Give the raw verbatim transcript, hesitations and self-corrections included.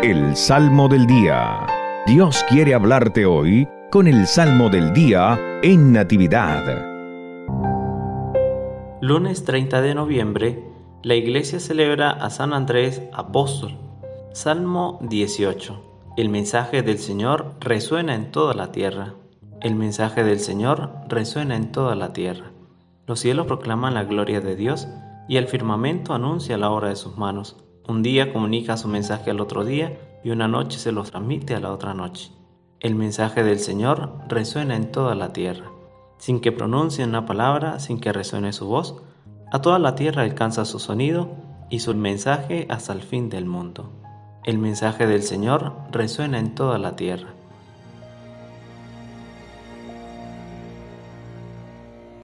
El Salmo del Día. Dios quiere hablarte hoy con el Salmo del Día en Natividad. Lunes treinta de noviembre, la Iglesia celebra a San Andrés Apóstol. Salmo dieciocho. El mensaje del Señor resuena en toda la tierra. El mensaje del Señor resuena en toda la tierra. Los cielos proclaman la gloria de Dios y el firmamento anuncia la obra de sus manos. Un día comunica su mensaje al otro día y una noche se los transmite a la otra noche. El mensaje del Señor resuena en toda la tierra. Sin que pronuncie una palabra, sin que resuene su voz, a toda la tierra alcanza su sonido y su mensaje hasta el fin del mundo. El mensaje del Señor resuena en toda la tierra.